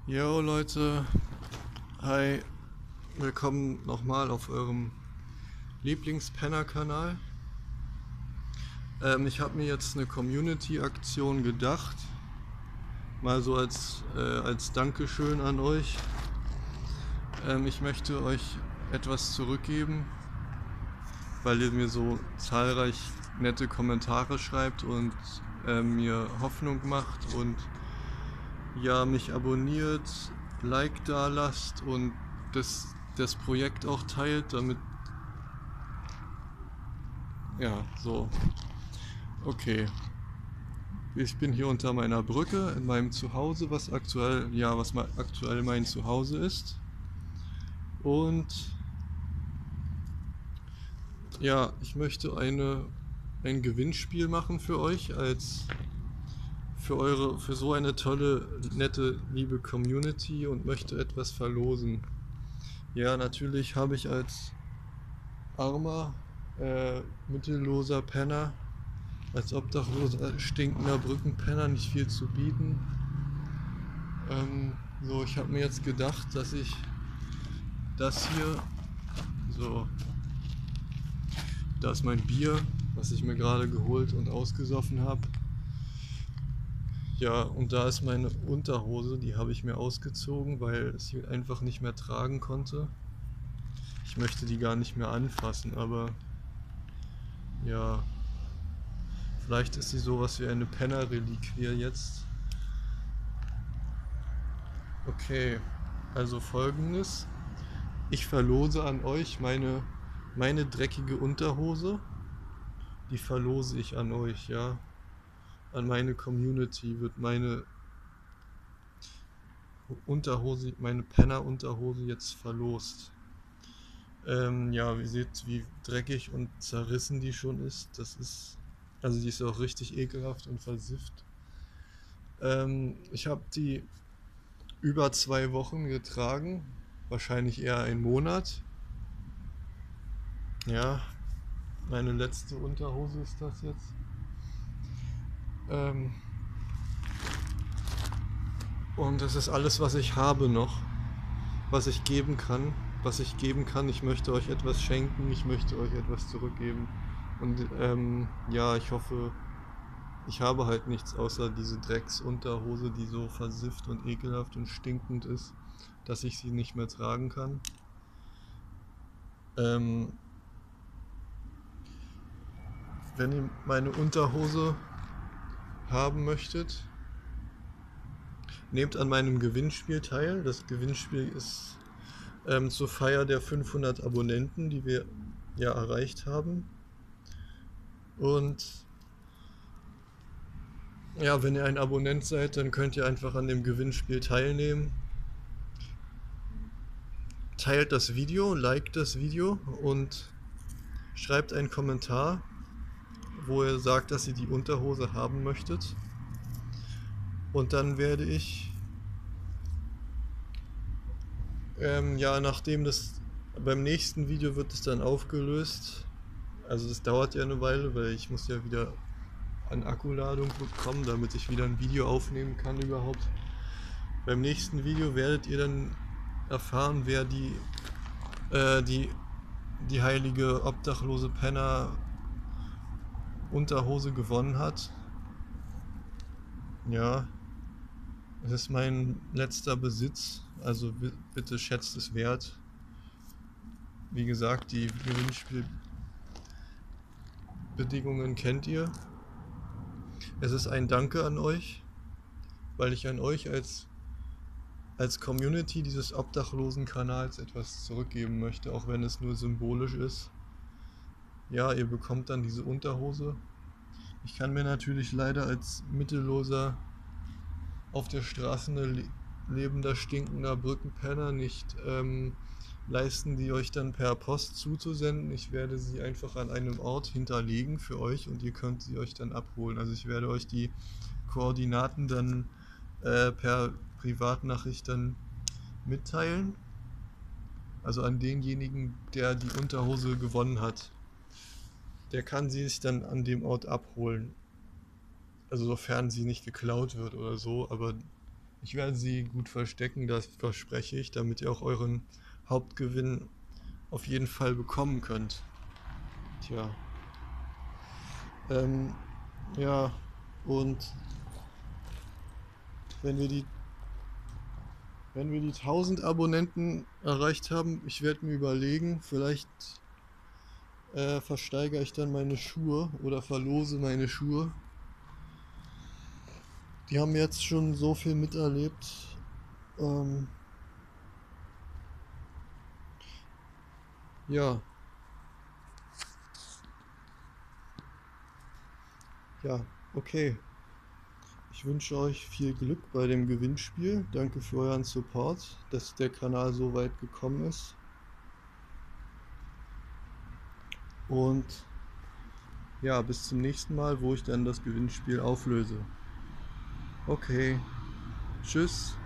Jo Leute, hi, willkommen nochmal auf eurem Lieblingspenner-Kanal. Ich habe mir jetzt eine Community-Aktion gedacht, mal so als Dankeschön an euch. Ich möchte euch etwas zurückgeben, weil ihr mir so zahlreich nette Kommentare schreibt und mir Hoffnung macht und ja, mich abonniert, Like da lasst und das Projekt auch teilt, damit, ja, so. Okay, ich bin hier unter meiner Brücke in meinem Zuhause, was aktuell mein Zuhause ist. Und ja, ich möchte ein Gewinnspiel machen für euch für so eine tolle, nette, liebe Community und möchte etwas verlosen. Ja, natürlich habe ich als armer, mittelloser Penner, als obdachloser, stinkender Brückenpenner nicht viel zu bieten. So, ich habe mir jetzt gedacht, dass ich das hier, so, da ist mein Bier, was ich mir gerade geholt und ausgesoffen habe. Ja, und da ist meine Unterhose, die habe ich mir ausgezogen, weil ich sie einfach nicht mehr tragen konnte. Ich möchte die gar nicht mehr anfassen, aber ja, vielleicht ist sie sowas wie eine Penner-Reliquie jetzt. Okay, also folgendes. Ich verlose an euch meine dreckige Unterhose. Die verlose ich an euch, ja. An meine Community wird meine Unterhose, meine Penner-Unterhose jetzt verlost. Ja, ihr seht, wie dreckig und zerrissen die schon ist. Also die ist auch richtig ekelhaft und versifft. Ich habe die über 2 Wochen getragen, wahrscheinlich eher einen Monat. Ja, meine letzte Unterhose ist das jetzt. Und das ist alles, was ich habe noch, was ich geben kann. Ich möchte euch etwas schenken, ich möchte euch etwas zurückgeben. Und ja, ich hoffe, ich habe halt nichts außer diese Drecksunterhose, die so versifft und ekelhaft und stinkend ist, dass ich sie nicht mehr tragen kann. Wenn ihr meine Unterhose haben möchtet, nehmt an meinem Gewinnspiel teil. Das Gewinnspiel ist zur Feier der 500 Abonnenten, die wir ja erreicht haben. Und ja, wenn ihr ein Abonnent seid, dann könnt ihr einfach an dem Gewinnspiel teilnehmen. Teilt das Video, liked das Video und schreibt einen Kommentar, wo ihr sagt, dass ihr die Unterhose haben möchtet. Und dann werde ich, ja, beim nächsten Video wird es dann aufgelöst. Also das dauert ja eine Weile, weil ich muss ja wieder an Akkuladung bekommen, damit ich wieder ein Video aufnehmen kann überhaupt. Beim nächsten Video werdet ihr dann erfahren, wer die heilige obdachlose Penner Unterhose gewonnen hat. Ja, es ist mein letzter Besitz, also bitte schätzt es wert. Wie gesagt, die Gewinnspielbedingungen kennt ihr. Es ist ein Danke an euch, weil ich an euch als Community dieses obdachlosen Kanals etwas zurückgeben möchte, auch wenn es nur symbolisch ist. Ja, ihr bekommt dann diese Unterhose. Ich kann mir natürlich leider als mittelloser, auf der Straße lebender, stinkender Brückenpenner nicht leisten, die euch dann per Post zuzusenden. Ich werde sie einfach an einem Ort hinterlegen für euch und ihr könnt sie euch dann abholen. Also ich werde euch die Koordinaten dann per Privatnachricht dann mitteilen. Also an denjenigen, der die Unterhose gewonnen hat. Der kann sie sich dann an dem Ort abholen. Also sofern sie nicht geklaut wird oder so, aber Ich werde sie gut verstecken, das verspreche ich, damit ihr auch euren Hauptgewinn auf jeden Fall bekommen könnt. Tja, ähm, ja, und wenn wir die, wenn wir die 1000 Abonnenten erreicht haben, ich werde mir überlegen, vielleicht versteigere ich dann meine Schuhe oder verlose meine Schuhe. Die haben jetzt schon so viel miterlebt. Ähm, ja, ja, okay. Ich wünsche euch viel Glück bei dem Gewinnspiel. Danke für euren Support, dass der Kanal so weit gekommen ist. Und ja, bis zum nächsten Mal, wo ich dann das Gewinnspiel auflöse. Okay, tschüss.